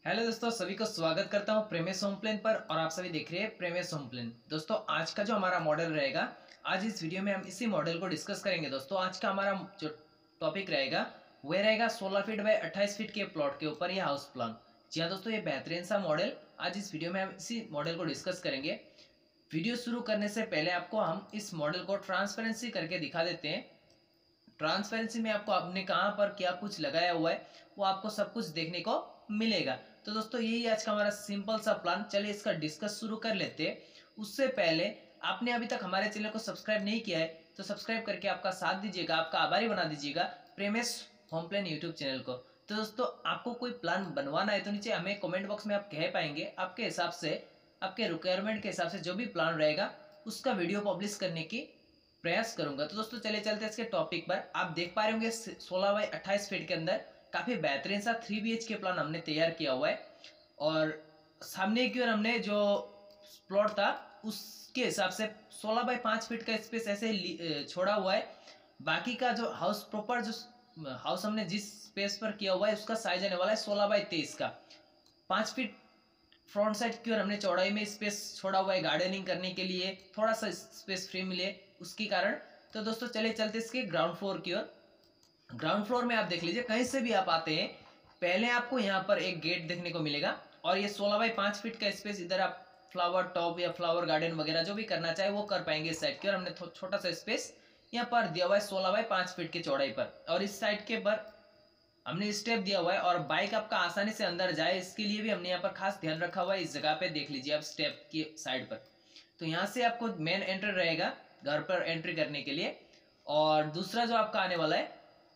Hello दोस्तों, सभी को स्वागत करता हूं प्रेमेश होम प्लेन पर। और आप सभी देख रहे हैं प्रेमेश होम प्लेन। दोस्तों, आज का जो हमारा मॉडल रहेगा, आज इस वीडियो में हम इसी मॉडल को डिस्कस करेंगे। दोस्तों, आज का हमारा जो टॉपिक रहेगा वह रहेगा 16 फीट बाय 28 फीट के प्लॉट के ऊपर यह हाउस प्लान। जी हाँ दोस्तों, ये बेहतरीन सा मॉडल आज इस वीडियो में हम इसी मॉडल को डिस्कस करेंगे। वीडियो शुरू करने से पहले आपको हम इस मॉडल को ट्रांसपेरेंसी करके दिखा देते हैं। ट्रांसपेरेंसी में आपको आपने कहाँ पर क्या कुछ लगाया हुआ है वो आपको सब कुछ देखने को मिलेगा। तो दोस्तों, यही आज का हमारा सिंपल सा प्लान। चलिए इसका डिस्कस शुरू कर लेते हैं। उससे पहले आपने अभी तक हमारे चैनल को सब्सक्राइब नहीं किया है तो सब्सक्राइब करके आपका साथ दीजिएगा, आपका आभारी बना दीजिएगा Premesh home plan YouTube channel को। तो दोस्तों, आपको कोई प्लान बनवाना है तो नीचे हमें कमेंट बॉक्स में आप कह पाएंगे, आपके हिसाब से, आपके रिक्वायरमेंट के हिसाब से जो भी प्लान रहेगा उसका वीडियो पब्लिश करने की प्रयास करूंगा। तो दोस्तों, चले चलते हैं इसके टॉपिक पर। आप देख पा रहे होंगे 16 बाई 28 फीट के अंदर काफी बेहतरीन सा 3 BHK प्लान हमने तैयार किया हुआ है। और सामने की ओर हमने जो प्लॉट था उसके हिसाब से 16 बाई 5 फीट का स्पेस ऐसे छोड़ा हुआ है। बाकी का जो हाउस प्रॉपर जो हाउस हमने जिस स्पेस पर किया हुआ है उसका साइज आने वाला है 16 बाई 23 का। 5 फीट फ्रंट साइड की ओर हमने चौड़ाई में स्पेस छोड़ा हुआ है गार्डनिंग करने के लिए, थोड़ा सा स्पेस फ्री मिले उसके कारण। तो दोस्तों, चले चलते इसके ग्राउंड फ्लोर की ओर। ग्राउंड फ्लोर में आप देख लीजिए, कहीं से भी आप आते हैं पहले आपको यहाँ पर एक गेट देखने को मिलेगा। और ये 16 बाई 5 फीट का स्पेस, इधर आप फ्लावर टॉप या फ्लावर गार्डन वगैरह जो भी करना चाहे वो कर पाएंगे इस साइड की। और हमने छोटा सा स्पेस यहाँ पर दिया हुआ है 16 बाई 5 फीट की चौड़ाई पर। और इस साइड के पर हमने स्टेप दिया हुआ है और बाइक आपका आसानी से अंदर जाए इसके लिए भी हमने यहाँ पर खास ध्यान रखा हुआ है। इस जगह पे देख लीजिए आप स्टेप की साइड पर। तो यहाँ से आपको मेन एंट्री रहेगा घर पर एंट्री करने के लिए। और दूसरा जो आपका आने वाला है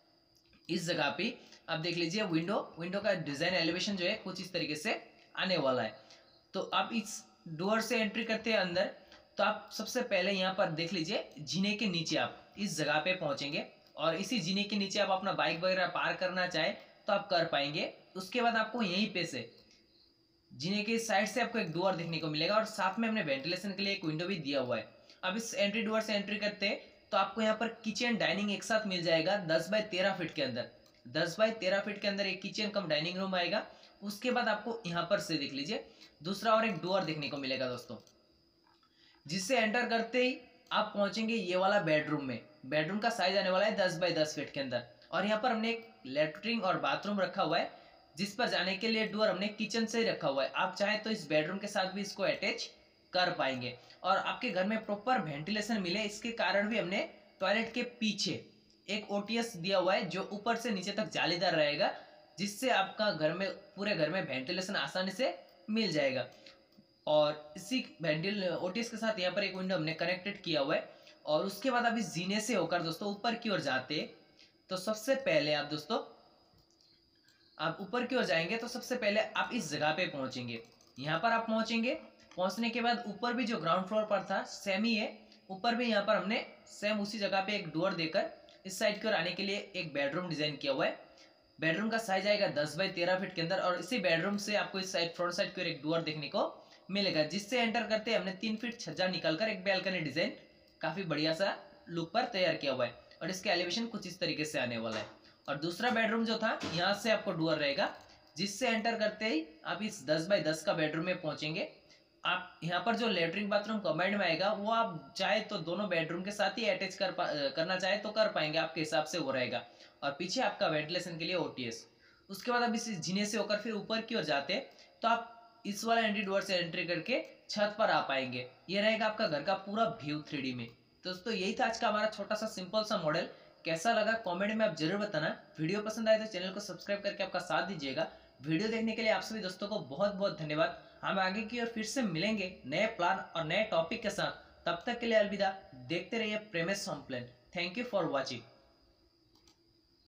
इस जगह पे आप देख लीजिए विंडो का डिजाइन एलिवेशन जो है कुछ इस तरीके से आने वाला है। तो आप इस डोर से एंट्री करते हैं अंदर, तो आप सबसे पहले यहाँ पर देख लीजिए जीने के नीचे आप इस जगह पे पहुंचेंगे। और इसी जीने के नीचे आप अपना बाइक वगैरह पार्क करना चाहे तो आप कर पाएंगे। उसके बाद आपको यहीं पे से जीने के साइड से आपको एक डोर देखने को मिलेगा और साथ में हमने वेंटिलेशन के लिए एक विंडो भी दिया हुआ है। अब इस एंट्री डोर से एंट्री करते हैं तो आपको यहाँ पर किचन डाइनिंग एक साथ मिल जाएगा 10 बाई 13 फीट के अंदर। 10 बाई 13 फीट के अंदर एक किचन कम डाइनिंग रूम आएगा। उसके बाद आपको यहाँ पर से देख लीजिए दूसरा और एक डोर देखने को मिलेगा दोस्तों, जिससे एंटर करते ही आप पहुंचेंगे ये वाला बेडरूम में। बेडरूम का साइज आने वाला है 10 बाई 10 फीट के अंदर। और यहाँ पर हमने एक लेटरिन और बाथरूम रखा हुआ है, जिस पर जाने के लिए डोर हमने किचन से ही रखा हुआ है। आप चाहे तो इस बेडरूम के साथ भी इसको अटैच कर पाएंगे। और आपके घर में प्रॉपर वेंटिलेशन मिले इसके कारण भी हमने टॉयलेट के पीछे एक OTS दिया हुआ है जो ऊपर से नीचे तक जालीदार रहेगा, जिससे आपका घर में पूरे घर में वेंटिलेशन आसानी से मिल जाएगा। और इसी OTS के साथ यहाँ पर एक विंडो हमने कनेक्टेड किया हुआ है। और उसके बाद आप इस जीने से होकर दोस्तों ऊपर की ओर जाते तो सबसे पहले आप दोस्तों आप ऊपर की ओर जाएंगे तो सबसे पहले आप इस जगह पे पहुंचेंगे। यहाँ पर आप पहुंचेंगे, पहुंचने के बाद ऊपर भी जो ग्राउंड फ्लोर पर था सेम ही है, ऊपर भी यहाँ पर हमने सेम उसी जगह पे एक डोर देकर इस साइड की ओर आने के लिए एक बेडरूम डिजाइन किया हुआ है। बेडरूम का साइज आएगा 10 बाई 13 फीट के अंदर। और इसी बेडरूम से आपको इस साइड फ्रंट साइड की ओर एक डोर देखने को मिलेगा, जिससे एंटर करते हमने 3 फीट छज्जा निकालकर एक बैल्कनी डिजाइन काफी बढ़िया सा लुक पर तैयार किया हुआ है। और इसके एलिवेशन कुछ इस तरीके से आने वाला है। और दूसरा बेडरूम जो था यहाँ से आपको डोर रहेगा, जिससे एंटर करते ही आप इस 10 बाई 10 का बेडरूम में पहुंचेंगे। आप यहाँ पर जो लेटरिन बाथरूम कमेंट में आएगा वो आप चाहे तो दोनों बेडरूम के साथ ही अटैच करना चाहे तो कर पाएंगे, आपके हिसाब से वो रहेगा। और पीछे आपका वेंटिलेशन के लिए OTS। उसके बाद आप इस जीने से होकर फिर ऊपर की ओर जाते तो आप इस वाला एंट्री डोर से एंट्री करके छत पर आ पाएंगे। ये रहेगा आपका घर का पूरा व्यू 3D में। दोस्तों, यही था आज का हमारा छोटा सा सिंपल सा मॉडल। कैसा लगा कमेंट में आप जरूर बताना। वीडियो पसंद आए तो चैनल को सब्सक्राइब करके आपका साथ दीजिएगा। वीडियो देखने के लिए आप सभी दोस्तों को बहुत बहुत धन्यवाद। हम आगे की ओर फिर से मिलेंगे नए प्लान और नए टॉपिक के साथ। तब तक के लिए अलविदा। देखते रहिए Premesh home plan. Thank you for watching.